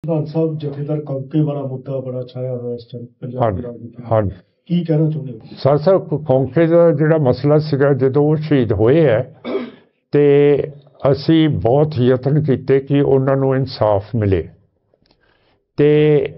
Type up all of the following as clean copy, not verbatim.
ਪ੍ਰਧਾਨ ਸਾਹਿਬ ਜਥੇਦਾਰ ਕੌਂਕੇ ਵਾਲਾ ਮੁੱਦਾ ਬੜਾ ਛਾਇਆ ਹੋਇਆ ਇਸ ਟਾਈਮ ਪੰਜਾਬ ਦੀ ਰਾਜਨੀਤੀ ਵਿੱਚ। ਹਾਂਜੀ ਕੀ ਕਹਿਣਾ ਚਾਹੁੰਦੇ ਹੋ? ਸਰ ਕੌਂਕੇ ਦਾ ਜਿਹੜਾ ਮਸਲਾ ਸੀਗਾ, ਜਦੋਂ ਉਹ ਸ਼ਹੀਦ ਹੋਏ ਹੈ ਤੇ ਅਸੀਂ ਬਹੁਤ ਯਤਨ ਕੀਤੇ ਕਿ ਉਹਨਾਂ ਨੂੰ ਇਨਸਾਫ ਮਿਲੇ। ਤੇ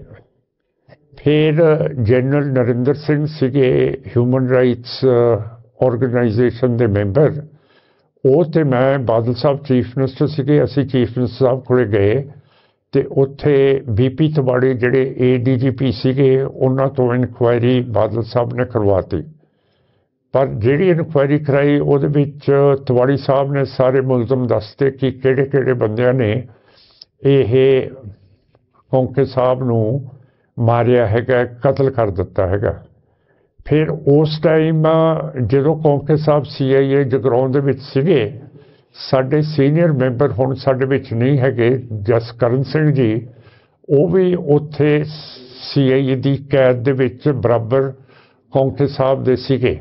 ਫਿਰ ਜਨਰਲ ਨਰਿੰਦਰ ਸਿੰਘ ਸੀਗੇ ਹਿਊਮਨ ਰਾਈਟਸ ਆਰਗੇਨਾਈਜੇਸ਼ਨ ਦੇ ਮੈਂਬਰ, ਉਹ ਤੇ ਮੈਂ ਬਾਦਲ ਸਾਹਿਬ ਚੀਫ ਮਿਨਿਸਟਰ ਸੀਗੇ, ਅਸੀਂ ਚੀਫ ਮਿਨਿਸਟਰ ਸਾਹਿਬ ਕੋਲੇ ਗਏ ਤੇ ਉੱਥੇ ਬੀਪੀ ਤਿਵਾੜੀ ਜਿਹੜੇ ADGP ਸੀਗੇ ਉਹਨਾਂ ਤੋਂ ਇਨਕੁਆਇਰੀ ਬਾਦਲ ਸਾਹਿਬ ਨੇ ਕਰਵਾਤੀ। ਪਰ ਜਿਹੜੀ ਇਨਕੁਆਇਰੀ ਕਰਾਈ ਉਹਦੇ ਵਿੱਚ ਤਿਵਾੜੀ ਸਾਹਿਬ ਨੇ ਸਾਰੇ ਮੁਲਜ਼ਮ ਦੱਸਦੇ ਕਿ ਕਿਹੜੇ ਕਿਹੜੇ ਬੰਦਿਆਂ ਨੇ ਇਹ ਕੌਂਕੇ ਸਾਹਿਬ ਨੂੰ ਮਾਰਿਆ ਹੈਗਾ, ਕਤਲ ਕਰ ਦਿੱਤਾ ਹੈਗਾ। ਫਿਰ ਉਸ ਟਾਈਮ ਜਦੋਂ ਕੌਂਕੇ ਸਾਹਿਬ CIA ਜਗਰਾਉਂ ਦੇ ਵਿੱਚ ਸੀਗੇ, ਸਾਡੇ ਸੀਨੀਅਰ ਮੈਂਬਰ ਹੁਣ ਸਾਡੇ ਵਿੱਚ ਨਹੀਂ ਹੈਗੇ, ਜਸਕਰਨ ਸਿੰਘ ਜੀ, ਉਹ ਵੀ ਉੱਥੇ CIA ਦੀ ਕੈਦ ਦੇ ਵਿੱਚ ਬਰਾਬਰ ਕੌਂਕੇ ਸਾਹਿਬ ਦੇ ਸੀਗੇ।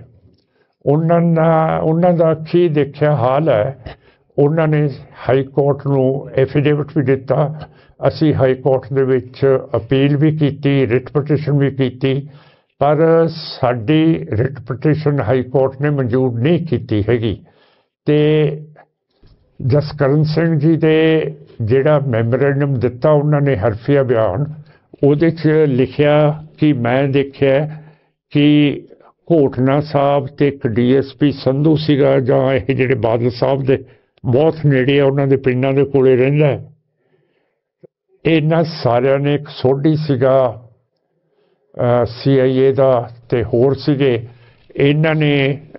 ਉਹਨਾਂ ਦਾ ਕੀ ਦੇਖਿਆ ਹਾਲ ਹੈ, ਉਹਨਾਂ ਨੇ ਹਾਈ ਕੋਰਟ ਨੂੰ ਐਫੀਡੇਵਿਟ ਵੀ ਦਿੱਤਾ, ਅਸੀਂ ਹਾਈ ਕੋਰਟ ਦੇ ਵਿੱਚ ਅਪੀਲ ਵੀ ਕੀਤੀ, ਰਿਟ ਪਟੀਸ਼ਨ ਵੀ ਕੀਤੀ, ਪਰ ਸਾਡੀ ਰਿਟ ਪਟੀਸ਼ਨ ਹਾਈ ਕੋਰਟ ਨੇ ਮਨਜ਼ੂਰ ਨਹੀਂ ਕੀਤੀ ਹੈਗੀ। ਤੇ ਜਸਕਰਨ ਸਿੰਘ ਜੀ ਦੇ ਜਿਹੜਾ ਮੈਮੋਰੈਂਡਮ ਦਿੱਤਾ ਉਹਨਾਂ ਨੇ ਹਰਫੀਆ ਬਿਆਨ, ਉਹਦੇ 'ਚ ਲਿਖਿਆ ਕਿ ਮੈਂ ਦੇਖਿਆ ਕਿ ਘੋਟਨਾ ਸਾਹਿਬ ਤੇ ਇੱਕ DSP ਸੰਧੂ ਸੀਗਾ, ਜਾਂ ਇਹ ਜਿਹੜੇ ਬਾਦਲ ਸਾਹਿਬ ਦੇ ਬਹੁਤ ਨੇੜੇ ਆ, ਉਹਨਾਂ ਦੇ ਪਿੰਡਾਂ ਦੇ ਕੋਲੇ ਰਹਿੰਦਾ, ਇਹਨਾਂ ਸਾਰਿਆਂ ਨੇ, ਇੱਕ ਸੋਢੀ ਸੀਗਾ CIA ਦਾ ਤੇ ਹੋਰ ਸੀਗੇ, ਇਹਨਾਂ ਨੇ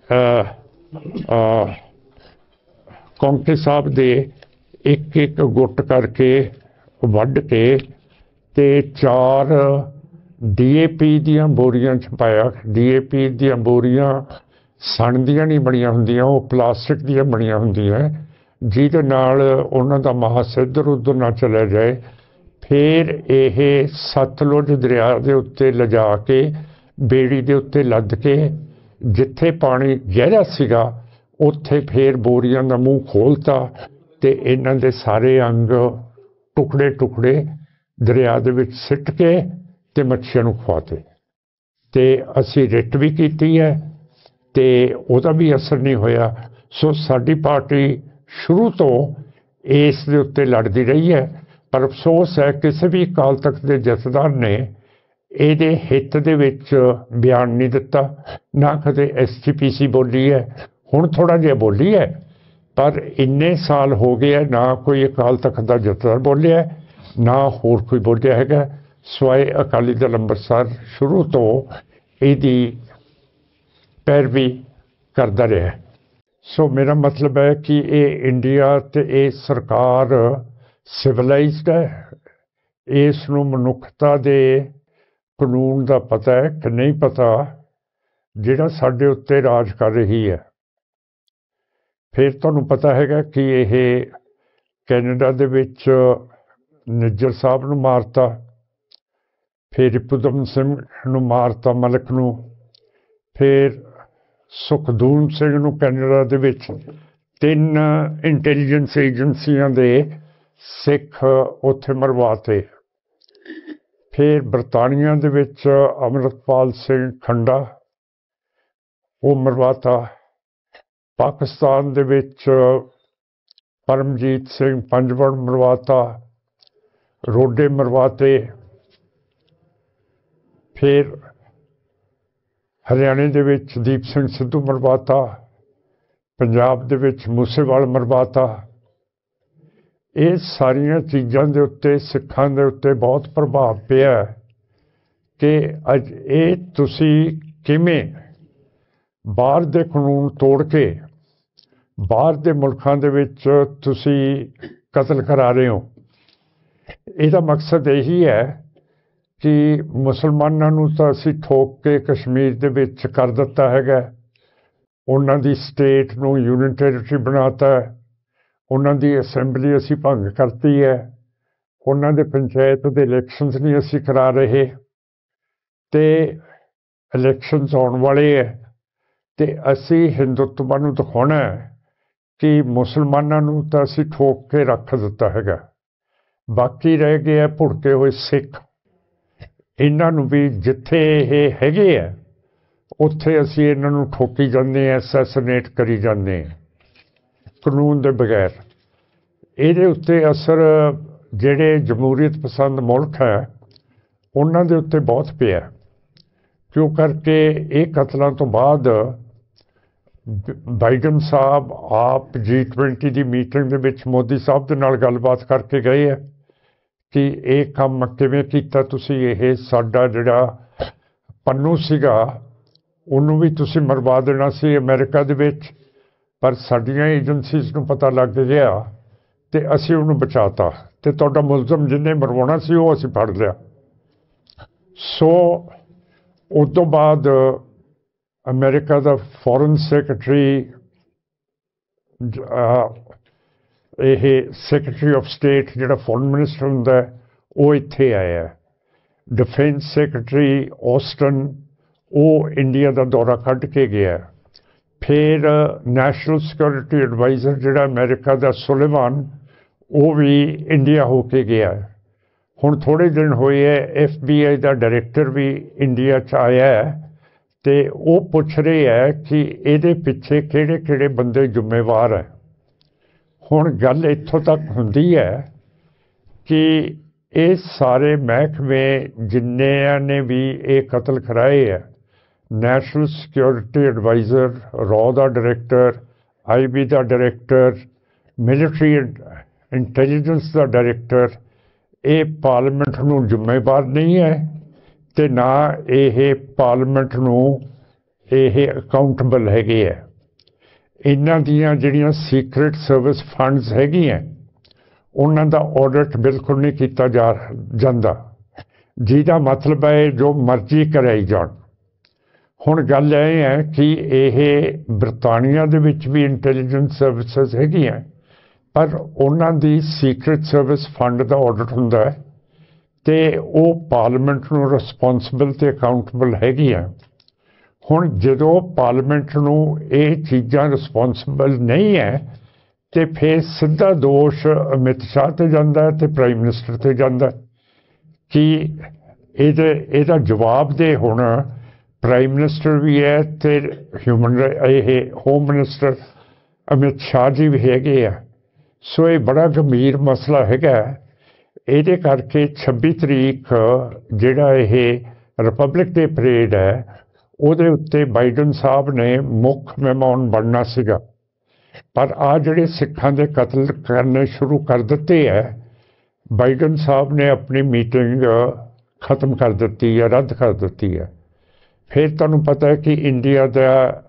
ਕੌਂਕੇ ਸਾਹਿਬ ਦੇ ਇੱਕ ਇੱਕ ਗੁੱਟ ਕਰਕੇ ਵੱਢ ਕੇ ਤੇ 4 DAP ਦੀਆਂ ਬੋਰੀਆਂ 'ਚ ਪਾਇਆ। DAP ਦੀਆਂ ਬੋਰੀਆਂ ਸਣ ਦੀਆਂ ਨਹੀਂ ਬਣੀਆਂ ਹੁੰਦੀਆਂ, ਉਹ ਪਲਾਸਟਿਕ ਦੀਆਂ ਬਣੀਆਂ ਹੁੰਦੀਆਂ, ਜਿਹਦੇ ਨਾਲ ਉਹਨਾਂ ਦਾ ਮਾਸ ਇੱਧਰ ਉੱਧਰ ਨਾ ਚਲਾ ਜਾਏ। ਫਿਰ ਇਹ ਸਤਲੁਜ ਦਰਿਆ ਦੇ ਉੱਤੇ ਲਿਜਾ ਕੇ ਬੇੜੀ ਦੇ ਉੱਤੇ ਲੱਦ ਕੇ, ਜਿੱਥੇ ਪਾਣੀ ਗਹਿਰਾ ਸੀਗਾ ਉੱਥੇ ਫਿਰ ਬੋਰੀਆਂ ਦਾ ਮੂੰਹ ਖੋਲ੍ਹਤਾ ਤੇ ਇਹਨਾਂ ਦੇ ਸਾਰੇ ਅੰਗ ਟੁਕੜੇ ਟੁਕੜੇ ਦਰਿਆ ਦੇ ਵਿੱਚ ਸਿੱਟ ਕੇ ਤੇ ਮੱਛੀਆਂ ਨੂੰ ਖਵਾਤੇ। ਤੇ ਅਸੀਂ ਰਿਟ ਵੀ ਕੀਤੀ ਹੈ ਤੇ ਉਹਦਾ ਵੀ ਅਸਰ ਨਹੀਂ ਹੋਇਆ। ਸੋ ਸਾਡੀ ਪਾਰਟੀ ਸ਼ੁਰੂ ਤੋਂ ਇਸ ਦੇ ਉੱਤੇ ਲੜਦੀ ਰਹੀ ਹੈ, ਪਰ ਅਫਸੋਸ ਹੈ ਕਿਸੇ ਵੀ ਅਕਾਲ ਤਖਤ ਦੇ ਜਥੇਦਾਰ ਨੇ ਇਹਦੇ ਹਿੱਤ ਦੇ ਵਿੱਚ ਬਿਆਨ ਨਹੀਂ ਦਿੱਤਾ, ਨਾ ਕਦੇ SGPC ਬੋਲੀ ਹੈ, ਹੁਣ ਥੋੜ੍ਹਾ ਜਿਹਾ ਬੋਲੀ ਹੈ, ਪਰ ਇੰਨੇ ਸਾਲ ਹੋ ਗਏ ਹੈ ਨਾ ਕੋਈ ਅਕਾਲ ਤਖਤ ਦਾ ਜਥੇਦਾਰ ਬੋਲਿਆ, ਨਾ ਹੋਰ ਕੋਈ ਬੋਲਿਆ ਹੈਗਾ, ਸਵਾਏ ਅਕਾਲੀ ਦਲ ਅੰਮ੍ਰਿਤਸਰ ਸ਼ੁਰੂ ਤੋਂ ਇਹਦੀ ਪੈਰਵੀ ਕਰਦਾ ਰਿਹਾ। ਸੋ ਮੇਰਾ ਮਤਲਬ ਹੈ ਕਿ ਇਹ ਇੰਡੀਆ ਤੇ ਇਹ ਸਰਕਾਰ ਸਿਵਲਾਈਜ਼ਡ ਹੈ, ਇਸ ਨੂੰ ਮਨੁੱਖਤਾ ਦੇ ਕਾਨੂੰਨ ਦਾ ਪਤਾ ਹੈ ਕਿ ਨਹੀਂ ਪਤਾ, ਜਿਹੜਾ ਸਾਡੇ ਉੱਤੇ ਰਾਜ ਕਰ ਰਹੀ ਹੈ। ਫਿਰ ਤੁਹਾਨੂੰ ਪਤਾ ਹੈਗਾ ਕਿ ਇਹ ਕੈਨੇਡਾ ਦੇ ਵਿੱਚ ਨਿੱਜਰ ਸਾਹਿਬ ਨੂੰ ਮਾਰਤਾ, ਫਿਰ ਰਿਪੁਦਮਨ ਸਿੰਘ ਨੂੰ ਮਾਰਤਾ, ਮਲਕ ਨੂੰ, ਫਿਰ ਸੁਖਦੂਨ ਸਿੰਘ ਨੂੰ ਕੈਨੇਡਾ ਦੇ ਵਿੱਚ 3 ਇੰਟੈਲੀਜੈਂਸ ਏਜੰਸੀਆਂ ਦੇ ਸਿੱਖ ਉੱਥੇ ਮਰਵਾਤੇ। ਫਿਰ ਬਰਤਾਨੀਆ ਦੇ ਵਿੱਚ ਅੰਮ੍ਰਿਤਪਾਲ ਸਿੰਘ ਖੰਡਾ ਉਹ ਮਰਵਾਤਾ। ਪਾਕਿਸਤਾਨ ਦੇ ਵਿੱਚ ਪਰਮਜੀਤ ਸਿੰਘ ਪੰਜਵੜ ਮਰਵਾਤਾ, ਰੋਡੇ ਮਰਵਾਤੇ। ਫਿਰ ਹਰਿਆਣੇ ਦੇ ਵਿੱਚ ਦੀਪ ਸਿੰਘ ਸਿੱਧੂ ਮਰਵਾਤਾ, ਪੰਜਾਬ ਦੇ ਵਿੱਚ ਮੂਸੇਵਾਲ ਮਰਵਾਤਾ। ਇਹ ਸਾਰੀਆਂ ਚੀਜ਼ਾਂ ਦੇ ਉੱਤੇ ਸਿੱਖਾਂ ਦੇ ਉੱਤੇ ਬਹੁਤ ਪ੍ਰਭਾਵ ਪਿਆ ਕਿ ਅੱਜ ਇਹ ਤੁਸੀਂ ਕਿਵੇਂ ਬਾਹਰ ਦੇ ਕਾਨੂੰਨ ਤੋੜ ਕੇ ਬਾਹਰ ਦੇ ਮੁਲਕਾਂ ਦੇ ਵਿੱਚ ਤੁਸੀਂ ਕਤਲ ਕਰਾ ਰਹੇ ਹੋ। ਇਹਦਾ ਮਕਸਦ ਇਹੀ ਹੈ ਕਿ ਮੁਸਲਮਾਨਾਂ ਨੂੰ ਤਾਂ ਅਸੀਂ ਠੋਕ ਕੇ ਕਸ਼ਮੀਰ ਦੇ ਵਿੱਚ ਕਰ ਦਿੱਤਾ ਹੈਗਾ, ਉਹਨਾਂ ਦੀ ਸਟੇਟ ਨੂੰ ਯੂਨੀਅਨ ਟੈਰੀਟਰੀ ਬਣਾਤਾ, ਉਹਨਾਂ ਦੀ ਅਸੈਂਬਲੀ ਅਸੀਂ ਭੰਗ ਕਰਤੀ ਹੈ, ਉਹਨਾਂ ਦੇ ਪੰਚਾਇਤ ਦੇ ਇਲੈਕਸ਼ਨਸ ਨਹੀਂ ਅਸੀਂ ਕਰਾ ਰਹੇ, ਤੇ ਇਲੈਕਸ਼ਨਸ ਆਉਣ ਵਾਲੇ ਹੈ, ਤੇ ਅਸੀਂ ਹਿੰਦੂਤਵ ਨੂੰ ਦਿਖਾਉਣਾ ਹੈ ਕਿ ਮੁਸਲਮਾਨਾਂ ਨੂੰ ਤਾਂ ਅਸੀਂ ਠੋਕ ਕੇ ਰੱਖ ਦਿੱਤਾ ਹੈਗਾ। ਬਾਕੀ ਰਹਿ ਗਏ ਆ ਭੁੜਕੇ ਹੋਏ ਸਿੱਖ। ਇਹਨਾਂ ਨੂੰ ਵੀ ਜਿੱਥੇ ਇਹ ਹੈਗੇ ਆ ਉੱਥੇ ਅਸੀਂ ਇਹਨਾਂ ਨੂੰ ਠੋਕੀ ਜਾਂਦੇ ਹਾਂ, ਐਸੈਸੀਨੇਟ ਕਰੀ ਜਾਂਦੇ ਹਾਂ ਕਾਨੂੰਨ ਦੇ ਬਗੈਰ। ਇਹਦੇ ਉੱਤੇ ਅਸਰ ਜਿਹੜੇ ਜਮਹੂਰੀਅਤ ਪਸੰਦ ਮੁਲਕ ਹੈ ਉਹਨਾਂ ਦੇ ਉੱਤੇ ਬਹੁਤ ਪਿਆ, ਕਿਉਂ ਕਰਕੇ ਇਹ ਕਤਲਾਂ ਤੋਂ ਬਾਅਦ ਬਾਈਡਨ ਸਾਹਿਬ ਆਪ G20 ਦੀ ਮੀਟਿੰਗ ਦੇ ਵਿੱਚ ਮੋਦੀ ਸਾਹਿਬ ਦੇ ਨਾਲ ਗੱਲਬਾਤ ਕਰਕੇ ਗਏ ਹੈ ਕਿ ਇਹ ਕੰਮ ਕਿਵੇਂ ਕੀਤਾ ਤੁਸੀਂ, ਇਹ ਸਾਡਾ ਜਿਹੜਾ ਪੰਨੂ ਸੀਗਾ ਉਹਨੂੰ ਵੀ ਤੁਸੀਂ ਮਰਵਾ ਦੇਣਾ ਸੀ ਅਮਰੀਕਾ ਦੇ ਵਿੱਚ, ਪਰ ਸਾਡੀਆਂ ਏਜੰਸੀਜ਼ ਨੂੰ ਪਤਾ ਲੱਗ ਗਿਆ ਤੇ ਅਸੀਂ ਉਹਨੂੰ ਬਚਾਤਾ ਤੇ ਤੁਹਾਡਾ ਮੁਲਜ਼ਮ ਜਿਹਨੇ ਮਰਵਾਉਣਾ ਸੀ ਉਹ ਅਸੀਂ ਫੜ ਲਿਆ। ਸੋ ਉਸ ਤੋਂ ਬਾਅਦ ਅਮਰੀਕਾ ਦਾ ਫੋਰਨ ਸੈਕਟਰੀ ਇਹ ਸੈਕਟਰੀ ਆਫ ਸਟੇਟ ਜਿਹੜਾ ਫੋਰਨ ਮਿਨਿਸਟਰ ਹੁੰਦਾ ਉਹ ਇੱਥੇ ਆਇਆ। ਡਿਫੈਂਸ ਸੈਕਟਰੀ ਆਸਟਨ ਉਹ ਇੰਡੀਆ ਦਾ ਦੌਰਾ ਕੱਢ ਕੇ ਗਿਆ। ਫਿਰ ਨੈਸ਼ਨਲ ਸਿਕਿਉਰਿਟੀ ਐਡਵਾਈਜ਼ਰ ਜਿਹੜਾ ਅਮਰੀਕਾ ਦਾ ਸੁਲੇਵਾਨ ਉਹ ਵੀ ਇੰਡੀਆ ਹੋ ਕੇ ਗਿਆ। ਹੁਣ ਥੋੜ੍ਹੇ ਦਿਨ ਹੋਏ ਹੈ FBI ਦਾ ਡਾਇਰੈਕਟਰ ਵੀ ਇੰਡੀਆ 'ਚ ਆਇਆ ਅਤੇ ਉਹ ਪੁੱਛ ਰਹੇ ਹੈ ਕਿ ਇਹਦੇ ਪਿੱਛੇ ਕਿਹੜੇ ਕਿਹੜੇ ਬੰਦੇ ਜ਼ਿੰਮੇਵਾਰ ਹੈ। ਹੁਣ ਗੱਲ ਇੱਥੋਂ ਤੱਕ ਹੁੰਦੀ ਹੈ ਕਿ ਇਹ ਸਾਰੇ ਮਹਿਕਮੇ ਜਿੰਨਿਆਂ ਨੇ ਵੀ ਇਹ ਕਤਲ ਕਰਾਏ ਹੈ, ਨੈਸ਼ਨਲ ਸਿਕਿਉਰਿਟੀ ਐਡਵਾਈਜ਼ਰ, ਰॉ ਦਾ ਡਾਇਰੈਕਟਰ, IB ਦਾ ਡਾਇਰੈਕਟਰ, ਮਿਲਟਰੀ ਇੰਟੈਲੀਜੈਂਸ ਦਾ ਡਾਇਰੈਕਟਰ, ਇਹ ਪਾਰਲੀਮੈਂਟ ਨੂੰ ਜ਼ਿੰਮੇਵਾਰ ਨਹੀਂ ਹੈ ਅਤੇ ਨਾ ਇਹ ਪਾਰਲੀਮੈਂਟ ਨੂੰ ਇਹ ਅਕਾਊਂਟੇਬਲ ਹੈਗੇ ਹੈ। ਇਹਨਾਂ ਦੀਆਂ ਜਿਹੜੀਆਂ ਸੀਕਰੇਟ ਸਰਵਿਸ ਫੰਡਸ ਹੈਗੀਆਂ ਉਹਨਾਂ ਦਾ ਆਡਿਟ ਬਿਲਕੁਲ ਨਹੀਂ ਕੀਤਾ ਜਾਂਦਾ, ਜਿਹਦਾ ਮਤਲਬ ਹੈ ਜੋ ਮਰਜ਼ੀ ਕਰਾਈ ਜਾਣ। ਹੁਣ ਗੱਲ ਇਹ ਹੈ ਕਿ ਇਹ ਬਰਤਾਨੀਆ ਦੇ ਵਿੱਚ ਵੀ ਇੰਟੈਲੀਜੈਂਸ ਸਰਵਿਸਿਜ਼ ਹੈਗੀਆਂ, ਪਰ ਉਹਨਾਂ ਦੀ ਸੀਕਰੇਟ ਸਰਵਿਸ ਫੰਡ ਦਾ ਆਡਿਟ ਹੁੰਦਾ ਹੈ ਅਤੇ ਉਹ ਪਾਰਲੀਮੈਂਟ ਨੂੰ ਰਿਸਪੌਂਸਿਬਲ ਅਤੇ ਅਕਾਊਂਟੇਬਲ ਹੈਗੀਆਂ। ਹੁਣ ਜਦੋਂ ਪਾਰਲੀਮੈਂਟ ਨੂੰ ਇਹ ਚੀਜ਼ਾਂ ਰਿਸਪੌਂਸਿਬਲ ਨਹੀਂ ਹੈ ਅਤੇ ਫਿਰ ਸਿੱਧਾ ਦੋਸ਼ ਅਮਿਤ ਸ਼ਾਹ 'ਤੇ ਜਾਂਦਾ ਅਤੇ ਪ੍ਰਾਈਮ ਮਿਨਿਸਟਰ 'ਤੇ ਜਾਂਦਾ ਕਿ ਇਹਦਾ ਜਵਾਬ ਦੇ ਹੁਣ ਪ੍ਰਾਈਮ ਮਿਨਿਸਟਰ ਵੀ ਹੈ ਅਤੇ ਇਹ ਹੋਮ ਮਿਨਿਸਟਰ ਅਮਿਤ ਸ਼ਾਹ ਜੀ ਵੀ ਹੈਗੇ ਆ। ਸੋ ਇਹ ਬੜਾ ਗੰਭੀਰ ਮਸਲਾ ਹੈਗਾ। ਇਹਦੇ ਕਰਕੇ 26 ਤਰੀਕ ਜਿਹੜਾ ਇਹ ਰਿਪਬਲਿਕ ਡੇ ਪਰੇਡ ਹੈ ਉਹਦੇ ਉੱਤੇ ਬਾਈਡਨ ਸਾਹਿਬ ਨੇ ਮੁੱਖ ਮਹਿਮਾਨ ਬਣਨਾ ਸੀਗਾ, ਪਰ ਆਹ ਜਿਹੜੇ ਸਿੱਖਾਂ ਦੇ ਕਤਲ ਕਰਨੇ ਸ਼ੁਰੂ ਕਰ ਦਿੱਤੇ ਹੈ, ਬਾਈਡਨ ਸਾਹਿਬ ਨੇ ਆਪਣੀ ਮੀਟਿੰਗ ਖਤਮ ਕਰ ਦਿੱਤੀ ਹੈ, ਰੱਦ ਕਰ ਦਿੱਤੀ ਹੈ। ਫਿਰ ਤੁਹਾਨੂੰ ਪਤਾ ਹੈ ਕਿ ਇੰਡੀਆ ਦਾ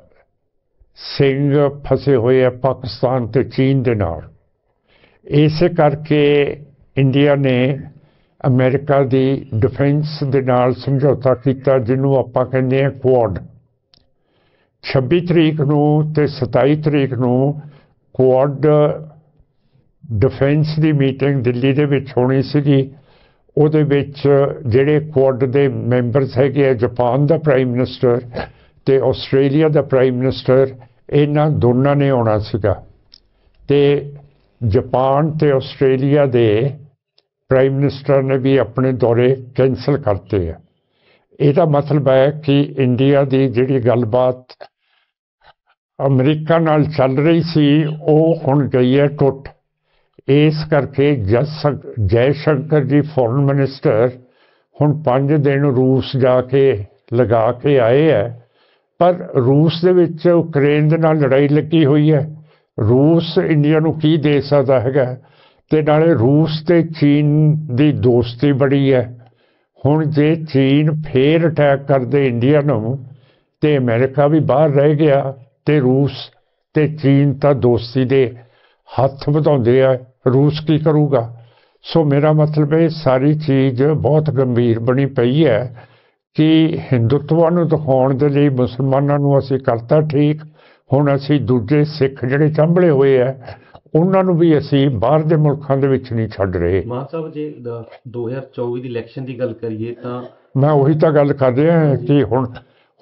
ਸਿੰਘ ਫਸੇ ਹੋਏ ਆ ਪਾਕਿਸਤਾਨ ਅਤੇ ਚੀਨ ਦੇ ਨਾਲ। ਇਸੇ ਕਰਕੇ ਇੰਡੀਆ ਨੇ ਅਮਰੀਕਾ ਦੀ ਡਿਫੈਂਸ ਦੇ ਨਾਲ ਸਮਝੌਤਾ ਕੀਤਾ ਜਿਹਨੂੰ ਆਪਾਂ ਕਹਿੰਦੇ ਹਾਂ ਕੁਆਡ। 26 ਤਰੀਕ ਨੂੰ ਅਤੇ 27 ਤਰੀਕ ਨੂੰ ਕੁਆਡ ਡਿਫੈਂਸ ਦੀ ਮੀਟਿੰਗ ਦਿੱਲੀ ਦੇ ਵਿੱਚ ਹੋਣੀ ਸੀਗੀ। ਉਹਦੇ ਵਿੱਚ ਜਿਹੜੇ ਕੁਆਡ ਦੇ ਮੈਂਬਰਸ ਹੈਗੇ ਆ, ਜਾਪਾਨ ਦਾ ਪ੍ਰਾਈਮ ਮਿਨਿਸਟਰ ਅਤੇ ਆਸਟ੍ਰੇਲੀਆ ਦਾ ਪ੍ਰਾਈਮ ਮਿਨਿਸਟਰ, ਇਹਨਾਂ ਦੋਨਾਂ ਨੇ ਆਉਣਾ ਸੀਗਾ ਅਤੇ ਜਾਪਾਨ ਅਤੇ ਆਸਟ੍ਰੇਲੀਆ ਦੇ ਪ੍ਰਾਈਮ ਮਿਨਿਸਟਰ ਨੇ ਵੀ ਆਪਣੇ ਦੌਰੇ ਕੈਂਸਲ ਕਰਤੇ ਆ। ਇਹਦਾ ਮਤਲਬ ਹੈ ਕਿ ਇੰਡੀਆ ਦੀ ਜਿਹੜੀ ਗੱਲਬਾਤ ਅਮਰੀਕਾ ਨਾਲ ਚੱਲ ਰਹੀ ਸੀ ਉਹ ਹੁਣ ਗਈ ਹੈ ਟੁੱਟ। ਇਸ ਕਰਕੇ ਜੈ ਸ਼ੰਕਰ ਜੀ ਫੋਰਨ ਮਿਨਿਸਟਰ ਹੁਣ 5 ਦਿਨ ਰੂਸ ਜਾ ਕੇ ਲਗਾ ਕੇ ਆਏ ਹੈ, ਪਰ ਰੂਸ ਦੇ ਵਿੱਚ ਯੂਕਰੇਨ ਦੇ ਨਾਲ ਲੜਾਈ ਲੱਗੀ ਹੋਈ ਹੈ। ਰੂਸ ਇੰਡੀਆ ਨੂੰ ਕੀ ਦੇ ਸਕਦਾ ਹੈਗਾ, ਅਤੇ ਨਾਲੇ ਰੂਸ ਅਤੇ ਚੀਨ ਦੀ ਦੋਸਤੀ ਬੜੀ ਹੈ। ਹੁਣ ਜੇ ਚੀਨ ਫੇਰ ਅਟੈਕ ਕਰਦੇ ਇੰਡੀਆ ਨੂੰ ਅਤੇ ਅਮਰੀਕਾ ਵੀ ਬਾਹਰ ਰਹਿ ਗਿਆ ਅਤੇ ਰੂਸ ਅਤੇ ਚੀਨ ਤਾਂ ਦੋਸਤੀ ਦੇ ਹੱਥ ਵਧਾਉਂਦੇ ਆ, ਰੂਸ ਕੀ ਕਰੂਗਾ। ਸੋ ਮੇਰਾ ਮਤਲਬ ਇਹ ਸਾਰੀ ਚੀਜ਼ ਬਹੁਤ ਗੰਭੀਰ ਬਣੀ ਪਈ ਹੈ ਕਿ ਹਿੰਦੂਤਵਾ ਨੂੰ ਦਿਖਾਉਣ ਦੇ ਲਈ ਮੁਸਲਮਾਨਾਂ ਨੂੰ ਅਸੀਂ ਕਰਤਾ ਠੀਕ, ਹੁਣ ਅਸੀਂ ਦੂਜੇ ਸਿੱਖ ਜਿਹੜੇ ਚਾਂਭਲੇ ਹੋਏ ਆ ਉਹਨਾਂ ਨੂੰ ਵੀ ਅਸੀਂ ਬਾਹਰ ਦੇ ਮੁਲਕਾਂ ਦੇ ਵਿੱਚ ਨਹੀਂ ਛੱਡ ਰਹੇ। ਮਾਨ ਸਾਹਿਬ ਜੇ 2024 ਦੀ ਇਲੈਕਸ਼ਨ ਦੀ ਗੱਲ ਕਰੀਏ ਤਾਂ ਮੈਂ ਉਹੀ ਤਾਂ ਗੱਲ ਕਰ ਰਿਹਾ ਕਿ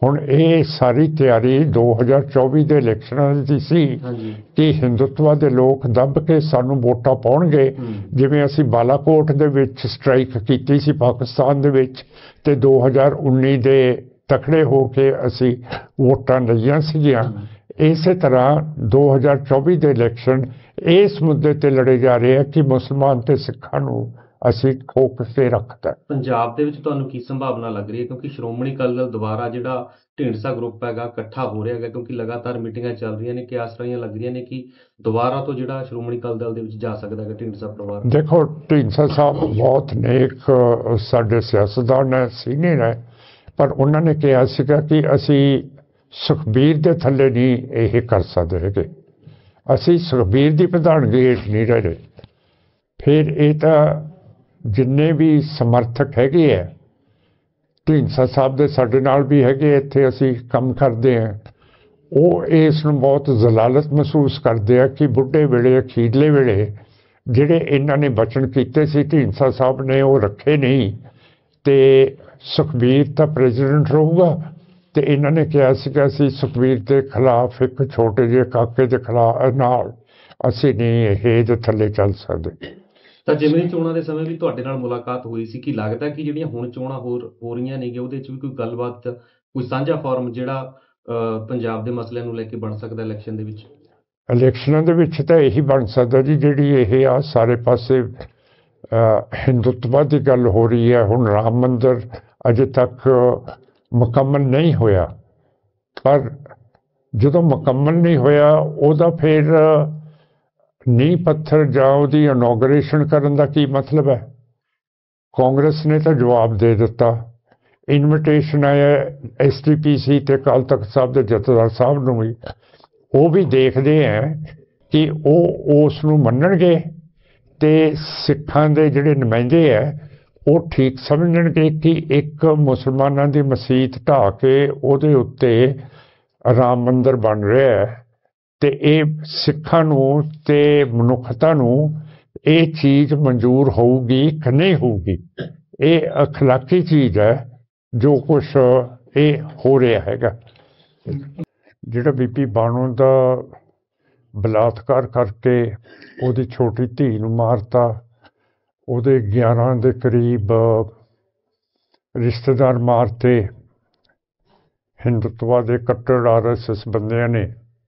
ਹੁਣ ਇਹ ਸਾਰੀ ਤਿਆਰੀ 2024 ਦੇ ਇਲੈਕਸ਼ਨਾਂ ਦੀ ਸੀ ਕਿ ਹਿੰਦੂਤਵਾ ਦੇ ਲੋਕ ਦੱਬ ਕੇ ਸਾਨੂੰ ਵੋਟਾਂ ਪਾਉਣਗੇ। ਜਿਵੇਂ ਅਸੀਂ ਬਾਲਾਕੋਟ ਦੇ ਵਿੱਚ ਸਟ੍ਰਾਈਕ ਕੀਤੀ ਸੀ ਪਾਕਿਸਤਾਨ ਦੇ ਵਿੱਚ, ਤੇ 2019 ਦੇ ਤਕੜੇ ਹੋ ਕੇ ਅਸੀਂ ਵੋਟਾਂ ਲਈਆਂ ਸੀਗੀਆਂ। ਇਸੇ ਤਰ੍ਹਾਂ 2024 ਦੇ ਇਲੈਕਸ਼ਨ ਇਸ ਮੁੱਦੇ ਤੇ ਲੜੇ ਜਾ ਰਹੇ ਆ ਕਿ ਮੁਸਲਮਾਨ ਤੇ ਸਿੱਖਾਂ ਨੂੰ ਅਸੀਂ ਠੋਕ ਕੇ ਰੱਖਤਾ। ਪੰਜਾਬ ਦੇ ਵਿੱਚ ਤੁਹਾਨੂੰ ਕੀ ਸੰਭਾਵਨਾ ਲੱਗ ਰਹੀ ਹੈ, ਕਿਉਂਕਿ ਸ਼੍ਰੋਮਣੀ ਅਕਾਲੀ ਦਲ ਦੁਬਾਰਾ ਜਿਹੜਾ ਢੀਂਡਸਾ ਗਰੁੱਪ ਹੈਗਾ ਇਕੱਠਾ ਹੋ ਰਿਹਾ ਹੈਗਾ, ਕਿਉਂਕਿ ਲਗਾਤਾਰ ਮੀਟਿੰਗਾਂ ਚੱਲ ਰਹੀਆਂ ਨੇ ਕਿ ਆਸਰਾਈਆਂ ਲੱਗ ਰਹੀਆਂ ਨੇ ਕਿ ਦੁਬਾਰਾ ਤੋਂ ਜਿਹੜਾ ਸ਼੍ਰੋਮਣੀ ਅਕਾਲੀ ਦਲ ਦੇ ਵਿੱਚ ਜਾ ਸਕਦਾ ਹੈ ਢੀਂਡਸਾ ਪਰਿਵਾਰ? ਦੇਖੋ, ਢੀਂਡਸਾ ਸਾਹਿਬ ਬਹੁਤ ਨੇਕ ਸਾਡੇ ਸਿਆਸਤਦਾਨ ਹੈ, ਸੀਨੀਅਰ ਹੈ, ਪਰ ਉਹਨਾਂ ਨੇ ਕਿਹਾ ਸੀਗਾ ਕਿ ਅਸੀਂ ਸੁਖਬੀਰ ਦੇ ਥੱਲੇ ਨਹੀਂ ਇਹ ਕਰ ਸਕਦੇ ਹੈਗੇ, ਅਸੀਂ ਸੁਖਬੀਰ ਦੀ ਪ੍ਰਧਾਨਗੀ ਹੇਠ ਨਹੀਂ ਰਹੇ। ਫਿਰ ਇਹ ਤਾਂ ਜਿੰਨੇ ਵੀ ਸਮਰਥਕ ਹੈਗੇ ਆ ਢੀਂਡਸਾ ਸਾਹਿਬ ਦੇ, ਸਾਡੇ ਨਾਲ ਵੀ ਹੈਗੇ ਇੱਥੇ ਅਸੀਂ ਕੰਮ ਕਰਦੇ ਹਾਂ, ਉਹ ਇਸ ਨੂੰ ਬਹੁਤ ਜ਼ਲਾਲਤ ਮਹਿਸੂਸ ਕਰਦੇ ਆ ਕਿ ਬੁੱਢੇ ਵੇਲੇ ਅਖੀਰਲੇ ਵੇਲੇ ਜਿਹੜੇ ਇਹਨਾਂ ਨੇ ਬਚਨ ਕੀਤੇ ਸੀ ਢੀਂਡਸਾ ਸਾਹਿਬ ਨੇ ਉਹ ਰੱਖੇ ਨਹੀਂ, ਤੇ ਸੁਖਬੀਰ ਤਾਂ ਪ੍ਰੈਜ਼ੀਡੈਂਟ ਰਹੂਗਾ। ਤੇ ਇਹਨਾਂ ਨੇ ਕਿਹਾ ਸੀਗਾ ਅਸੀਂ ਸੁਖਬੀਰ ਦੇ ਖਿਲਾਫ ਇੱਕ ਛੋਟੇ ਜਿਹੇ ਕਾਕੇ ਦੇ ਖਿਲਾਫ ਨਾਲ ਅਸੀਂ ਨਹੀਂ ਇਹਦੇ ਥੱਲੇ ਚੱਲ ਸਕਦੇ। ਤਾਂ ਜਿਮਨੀ ਚੋਣਾਂ ਦੇ ਸਮੇਂ ਵੀ ਤੁਹਾਡੇ ਨਾਲ ਮੁਲਾਕਾਤ ਹੋਈ ਸੀ, ਕਿ ਲੱਗਦਾ ਕਿ ਜਿਹੜੀਆਂ ਹੁਣ ਚੋਣਾਂ ਹੋ ਰਹੀਆਂ ਨੇ ਉਹਦੇ 'ਚ ਵੀ ਕੋਈ ਗੱਲਬਾਤ, ਕੋਈ ਸਾਂਝਾ ਫੋਰਮ ਜਿਹੜਾ ਪੰਜਾਬ ਦੇ ਮਸਲਿਆਂ ਨੂੰ ਲੈ ਕੇ ਬਣ ਸਕਦਾ ਇਲੈਕਸ਼ਨ ਦੇ ਵਿੱਚ? ਇਲੈਕਸ਼ਨਾਂ ਦੇ ਵਿੱਚ ਤਾਂ ਇਹੀ ਬਣ ਸਕਦਾ ਜੀ, ਜਿਹੜੀ ਇਹ ਆ ਸਾਰੇ ਪਾਸੇ ਹਿੰਦੂਤਵਾ ਦੀ ਗੱਲ ਹੋ ਰਹੀ ਹੈ। ਹੁਣ ਰਾਮ ਮੰਦਰ ਅਜੇ ਤੱਕ ਮੁਕੰਮਲ ਨਹੀਂ ਹੋਇਆ, ਪਰ ਜਦੋਂ ਮੁਕੰਮਲ ਨਹੀਂ ਹੋਇਆ ਉਹਦਾ ਫਿਰ ਨੀਂਹ ਪੱਥਰ ਜਾਂ ਉਹਦੀ ਇਨੋਗਰੇਸ਼ਨ ਕਰਨ ਦਾ ਕੀ ਮਤਲਬ ਹੈ? ਕਾਂਗਰਸ ਨੇ ਤਾਂ ਜਵਾਬ ਦੇ ਦਿੱਤਾ, ਇਨਵੀਟੇਸ਼ਨ ਆਇਆ SDPC ਤੇ ਅਕਾਲ ਤਖਤ ਸਾਹਿਬ ਦੇ ਜਥੇਦਾਰ ਸਾਹਿਬ ਨੂੰ ਵੀ, ਉਹ ਵੀ ਦੇਖਦੇ ਹੈ ਕਿ ਉਹ ਉਸ ਨੂੰ ਮੰਨਣਗੇ ਤੇ ਸਿੱਖਾਂ ਦੇ ਜਿਹੜੇ ਨੁਮਾਇੰਦੇ ਹੈ ਉਹ ਠੀਕ ਸਮਝਣਗੇ ਕਿ ਇੱਕ ਮੁਸਲਮਾਨਾਂ ਦੀ ਮਸੀਤ ਢਾਹ ਕੇ ਉਹਦੇ ਉੱਤੇ ਰਾਮ ਮੰਦਰ ਬਣ ਰਿਹਾ ਹੈ, ਤੇ ਇਹ ਸਿੱਖਾਂ ਨੂੰ ਤੇ ਮਨੁੱਖਤਾ ਨੂੰ ਇਹ ਚੀਜ਼ ਮਨਜ਼ੂਰ ਹੋਊਗੀ ਕਿ ਨਹੀਂ ਹੋਊਗੀ? ਇਹ ਅਖਲਾਕੀ ਚੀਜ਼ ਹੈ ਜੋ ਕੁਛ ਇਹ ਹੋ ਰਿਹਾ ਹੈਗਾ। ਜਿਹੜਾ ਬੀਬੀ ਬਾਣੋ ਦਾ ਬਲਾਤਕਾਰ ਕਰਕੇ ਉਹਦੀ ਛੋਟੀ ਧੀ ਨੂੰ ਮਾਰਤਾ, ਉਹਦੇ 11 ਦੇ ਕਰੀਬ ਰਿਸ਼ਤੇਦਾਰ ਮਾਰਤੇ ਹਿੰਦੂਤਵਾ ਦੇ ਕੱਟੜ RSS ਬੰਦਿਆਂ ਨੇ,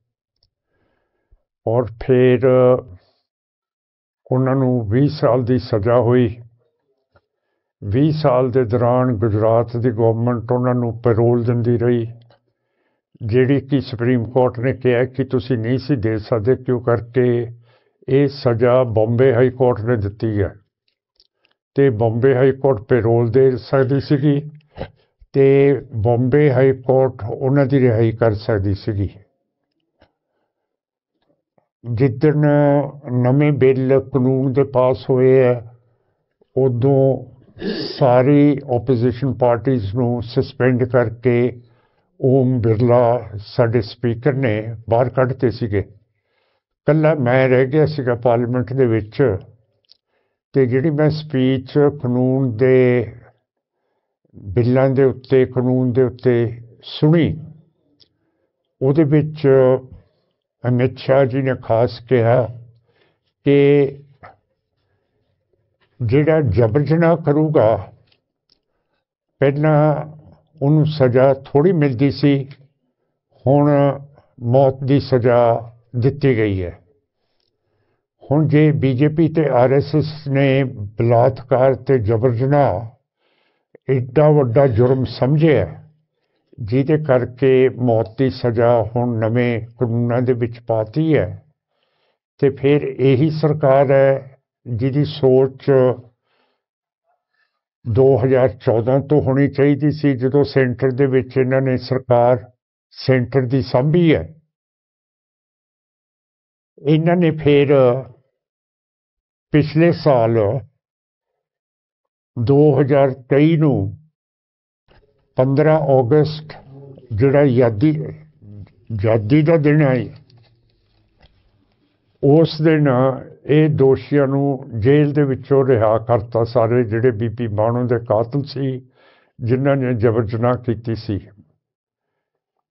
ਔਰ ਫਿਰ ਉਹਨਾਂ ਨੂੰ 20 ਸਾਲ ਦੀ ਸਜ਼ਾ ਹੋਈ। 20 ਸਾਲ ਦੇ ਦੌਰਾਨ ਗੁਜਰਾਤ ਦੀ ਗਵਰਨਮੈਂਟ ਉਹਨਾਂ ਨੂੰ ਪੈਰੋਲ ਦਿੰਦੀ ਰਹੀ, ਜਿਹੜੀ ਕਿ ਸੁਪਰੀਮ ਕੋਰਟ ਨੇ ਕਿਹਾ ਕਿ ਤੁਸੀਂ ਨਹੀਂ ਸੀ ਦੇ ਸਕਦੇ, ਕਿਉਂ ਕਰਕੇ ਇਹ ਸਜ਼ਾ ਬੰਬੇ ਹਾਈ ਕੋਰਟ ਨੇ ਦਿੱਤੀ ਹੈ, ਤੇ ਬੰਬੇ ਹਾਈ ਕੋਰਟ ਪੈਰੋਲ ਦੇ ਸਕਦੀ ਸੀਗੀ ਤੇ ਬੰਬੇ ਹਾਈ ਕੋਰਟ ਉਹਨਾਂ ਦੀ ਰਿਹਾਈ ਕਰ ਸਕਦੀ ਸੀਗੀ। ਜਿੱਦਣ ਨਵੇਂ ਬਿੱਲ ਕਾਨੂੰਨ ਦੇ ਪਾਸ ਹੋਏ ਹੈ, ਉਦੋਂ ਸਾਰੀ ਓਪੋਜੀਸ਼ਨ ਪਾਰਟੀਜ਼ ਨੂੰ ਸਸਪੈਂਡ ਕਰਕੇ ਓਮ ਬਿਰਲਾ ਸਾਡੇ ਸਪੀਕਰ ਨੇ ਬਾਹਰ ਕੱਢਤੇ ਸੀਗੇ। ਇਕੱਲਾ ਮੈਂ ਰਹਿ ਗਿਆ ਸੀਗਾ ਪਾਰਲੀਮੈਂਟ ਦੇ ਵਿੱਚ, ਤੇ ਜਿਹੜੀ ਮੈਂ ਸਪੀਚ ਕਾਨੂੰਨ ਦੇ ਬਿੱਲਾਂ ਦੇ ਉੱਤੇ, ਕਾਨੂੰਨ ਦੇ ਉੱਤੇ ਸੁਣੀ, ਉਹਦੇ ਵਿੱਚ ਅਮਿਤ ਸ਼ਾਹ ਜੀ ਨੇ ਖਾਸ ਕਿਹਾ ਕਿ ਜਿਹੜਾ ਜਬਰ ਜਨਾਹ ਕਰੂਗਾ ਪਹਿਲਾਂ ਉਹਨੂੰ ਸਜ਼ਾ ਥੋੜ੍ਹੀ ਮਿਲਦੀ ਸੀ, ਹੁਣ ਮੌਤ ਦੀ ਸਜ਼ਾ ਦਿੱਤੀ ਗਈ ਹੈ। ਹੁਣ ਜੇ BJP ਤੇ RSS ਨੇ ਬਲਾਤਕਾਰ ਤੇ ਜਬਰ ਜਨਾਹ ਐਡਾ ਵੱਡਾ ਜੁਰਮ ਸਮਝਿਆ, ਜਿਹਦੇ ਕਰਕੇ ਮੌਤ ਦੀ ਸਜ਼ਾ ਹੁਣ ਨਵੇਂ ਕਾਨੂੰਨਾਂ ਦੇ ਵਿੱਚ ਪਾਤੀ ਹੈ, ਤੇ ਫਿਰ ਇਹੀ ਸਰਕਾਰ ਹੈ ਜਿਹਦੀ ਸੋਚ 2014 ਤੋਂ ਹੋਣੀ ਚਾਹੀਦੀ ਸੀ, ਜਦੋਂ ਸੈਂਟਰ ਦੇ ਵਿੱਚ ਇਹਨਾਂ ਨੇ ਸਰਕਾਰ ਸੈਂਟਰ ਦੀ ਸਾਂਭੀ ਹੈ। ਇਹਨਾਂ ਨੇ ਫਿਰ ਪਿਛਲੇ ਸਾਲ 2023 ਨੂੰ 15 ਅਗਸਤ ਜਿਹੜਾ ਆਜ਼ਾਦੀ ਦਾ ਦਿਨ ਹੈ, ਉਸ ਦਿਨ ਇਹ ਦੋਸ਼ੀਆਂ ਨੂੰ ਜੇਲ੍ਹ ਦੇ ਵਿੱਚੋਂ ਰਿਹਾ ਕਰਤਾ, ਸਾਰੇ ਜਿਹੜੇ ਬੀਬੀ ਬਾਣੋ ਦੇ ਕਾਤਲ ਸੀ ਜਿਨ੍ਹਾਂ ਨੇ ਜਬਰ ਜਨਾਹ ਕੀਤੀ ਸੀ।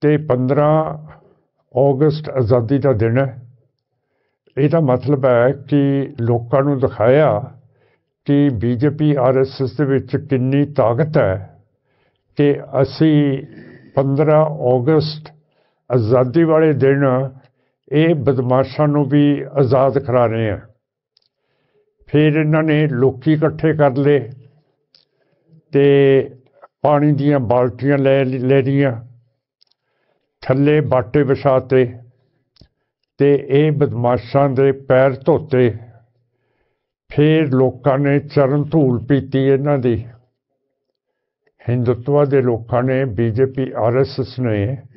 ਤੇ 15 ਅਗਸਤ ਆਜ਼ਾਦੀ ਦਾ ਦਿਨ ਹੈ। ਇਹਦਾ ਮਤਲਬ ਹੈ ਕਿ ਲੋਕਾਂ ਨੂੰ ਦਿਖਾਇਆ ਕਿ ਬੀਜੇਪੀ RSS ਦੇ ਵਿੱਚ ਕਿੰਨੀ ਤਾਕਤ ਹੈ ਕਿ ਅਸੀਂ 15 ਅਗਸਤ ਆਜ਼ਾਦੀ ਵਾਲੇ ਦਿਨ ਇਹ ਬਦਮਾਸ਼ਾਂ ਨੂੰ ਵੀ ਆਜ਼ਾਦ ਕਰਾ ਰਹੇ ਹਾਂ। ਫਿਰ ਇਹਨਾਂ ਨੇ ਲੋਕੀ ਇਕੱਠੇ ਕਰ ਲਏ ਤੇ ਪਾਣੀ ਦੀਆਂ ਬਾਲਟੀਆਂ ਲੈ ਲਈਆਂ, ਥੱਲੇ ਬਾਟੇ ਵਿਛਾਤੇ ਤੇ ਇਹ ਬਦਮਾਸ਼ਾਂ ਦੇ ਪੈਰ ਧੋਤੇ। ਫਿਰ ਲੋਕਾਂ ਨੇ ਚਰਨ ਧੂਲ ਪੀਤੀ ਇਹਨਾਂ ਦੀ। ਹਿੰਦੂਤਵਾ ਦੇ ਲੋਕਾਂ ਨੇ, BJP RSS ਨੇ